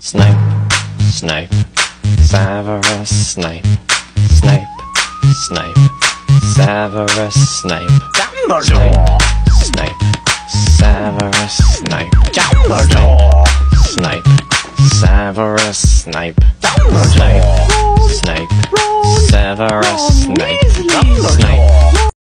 Snape, Snape, Severus Snape, Snape, Snape, Severus Snape, Dumbledore, Snape, Severus Snape, Dumbledore, Snape, Severus Snape, Dumbledore, Snape, Severus Snape, Dumbledore.